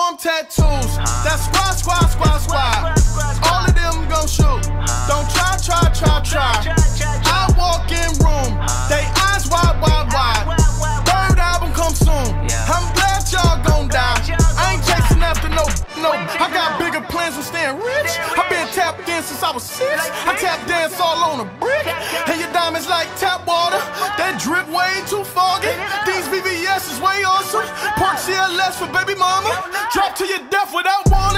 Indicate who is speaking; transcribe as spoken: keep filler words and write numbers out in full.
Speaker 1: arm tattoos. That's squad, squad, squad, squad. All of them gon' shoot. Don't try, try, try, try. I walk in room, they eyes wide, wide, wide. Third album come soon. I'm glad y'all gon' die. I ain't chasing after no, no. I got bigger plans than staying rich. I been tapped in since I was six. I tap dance all on a brick. And your diamonds like tap water. That drip way too foggy. These V V S is way awesome. Park C L S for baby mama. Drop to your death without warning.